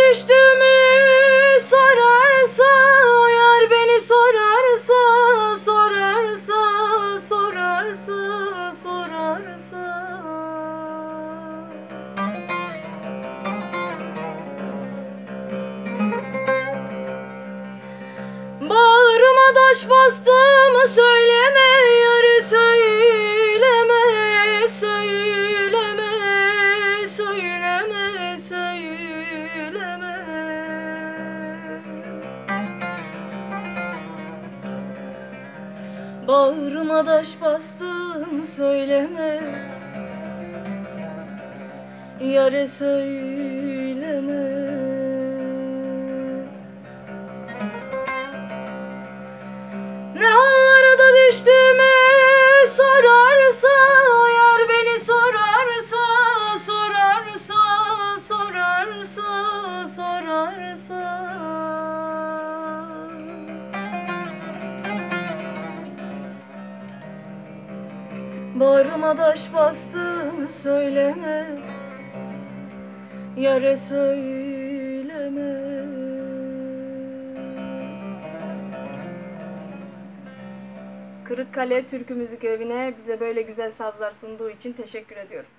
düştüğümü sorarsa, yar beni sorarsa, sorarsa, sorarsa, sorarsa. Bağrıma taş bastığımı söyleme, yarı söyleme, söyleme, söyleme, söyleme. Bağrıma taş bastığımı söyleme, yarı söyleme. Ne hallara da düştüğümü sorarsa, yar beni sorarsa, sorarsa, sorarsa, sorarsa. Bağrıma taş bastığımı söyleme, yare söyleme. Kırıkkale Türkü Müzik Evi'ne bize böyle güzel sazlar sunduğu için teşekkür ediyorum.